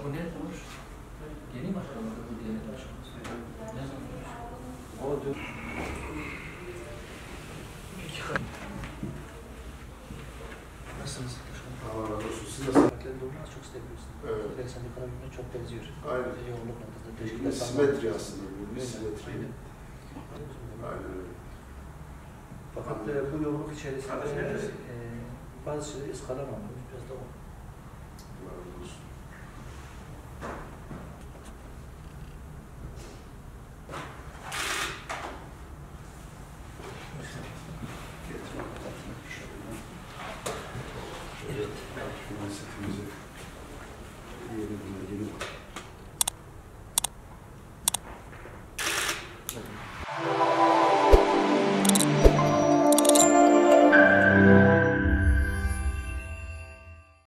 Bu ne olur? Yeni başlamadı bu Diyanet Başkanı. Ne zaman? O dün. Nasılsınız? Allah razı olsun. Siz nasılsınız? Durumlar çok seviyorsunuz. Evet. Sen ekonomime çok benziyor. Aynen. Yoğunluk noktasında Bir teşkilat simetri aslında bu. Bir Öyle, simetri. aynen. Aynen öyle. Fakat bu yoğunluk içerisinde bazı şeyleri ıskalamamış. Biraz da o. Allah razı olsun. Evet. Siyasetimizi yeni bir